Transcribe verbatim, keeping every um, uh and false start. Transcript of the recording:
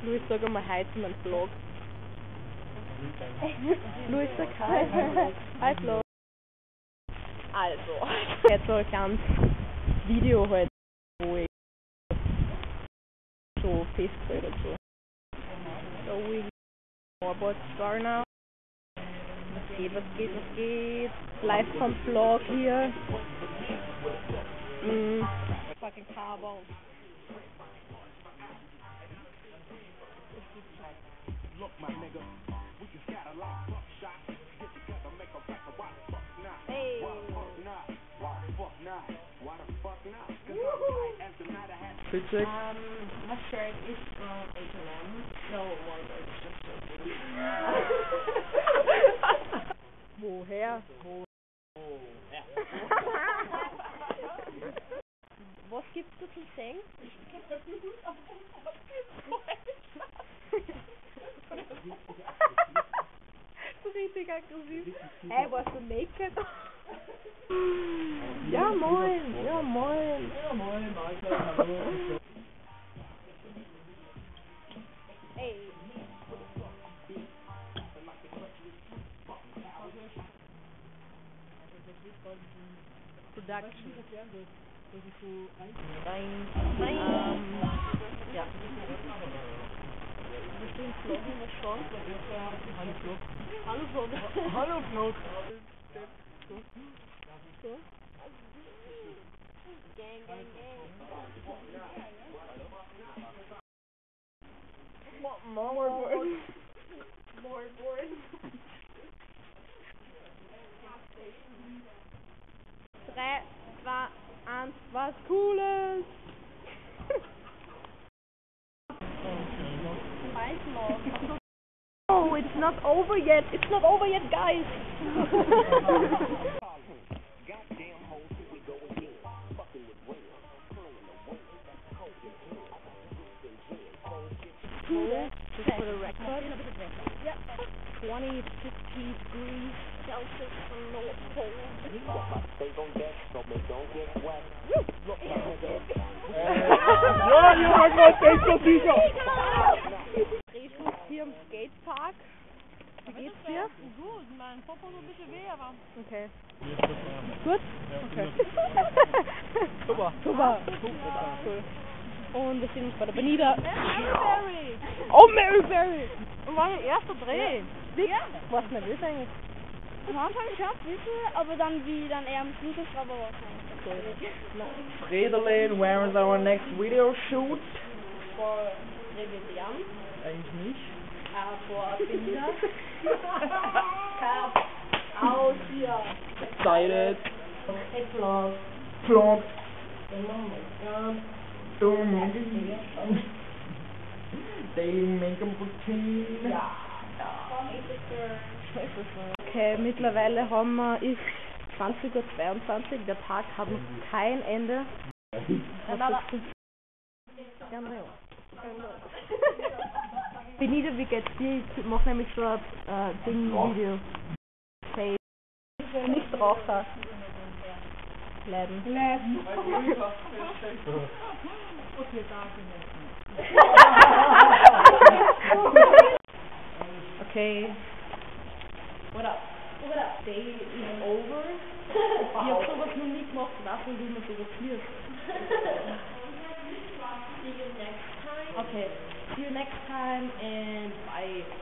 Luis, sag einmal hi zu meinem Vlog. Luis, sag hi. Hi Vlog. Also, jetzt so ein kleines Video halt, wo ich so festgestellt und so. So, we more about Star now. Was geht, was geht, was geht? Live vom Vlog hier. Mm. Fucking Carbon. Hey. Fitzek? Um, my shirt is from H and M. No, Walmart. It's just so good. Woher? Wo? Woher? Was gibt's da zu sehen? So richtig aggressiv. Hey, warst du naked? Ja moin, ja moin. Ja moin, Alter, hallo. Ey. Production. Nein. Nein. Ähm, ja. Wir stehen Vloggen, was schon? Hallo Vlog. Hallo Vlog. Hallo Vlog. So. Gang, gang, gang. More, more boards. More boards. Drei, zwei, eins, was Cooles. Oh, it's not over yet. It's not over yet, guys. Just for the record. Yep. twenty, fifty degrees Celsius from North Pole. Ja, Junge, was denkst du sicher? Drehschluss hier im Skatepark. Wie geht's dir? Gut, mein Popo so ein bisschen weh, aber... Okay. Gut? Okay. Super. Super. Cool. Und wir sehen uns bei der Benita. Maryberry! Oh, Maryberry! Und war der erste Dreh. Ja. Was nervös eigentlich? Am Anfang schon ein bisschen, aber dann wie dann eher am Schluss ist, aber wahrscheinlich. Frederlin, where is our next video shoot? Vor Revision. Eigentlich nicht. Äh, vor Benita. Cap. Aus hier. Excited. Hey, Vlog. Vlog. Oh my god. Dumm. Daily Make-up Routine. Ja. Okay, mittlerweile haben wir, ist zwanzig Uhr zweiundzwanzig, der Tag hat noch kein Ende. Was sagst du? Ja, na ja. Benita, wie geht's dir? Ich mach nämlich so ein äh, Ding-Video. Hey, nicht Raucher. Bleiben. Bleiben. Okay, Okay. What up? What up? Day is over. Ich hab sowas noch nie gemacht, ich weiß nicht, wie man sowas führt. See you next time. Okay. See you next time and bye.